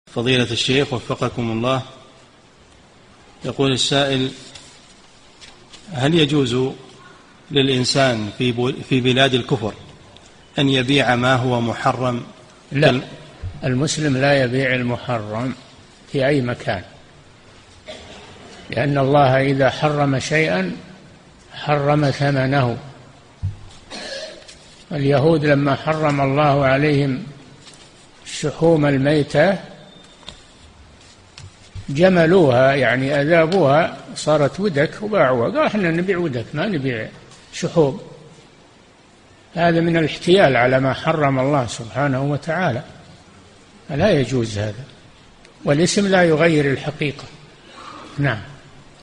فضيلة الشيخ وفقكم الله، يقول السائل: هل يجوز للإنسان في بلاد الكفر أن يبيع ما هو محرم؟ لا، المسلم لا يبيع المحرم في أي مكان، لأن الله إذا حرم شيئا حرم ثمنه. اليهود لما حرم الله عليهم الشحوم الميتة جملوها، يعني أذابوها، صارت ودك وباعوها، قالوا احنا نبيع ودك ما نبيع شحوم. هذا من الاحتيال على ما حرم الله سبحانه وتعالى، لا يجوز هذا، والاسم لا يغير الحقيقة. نعم.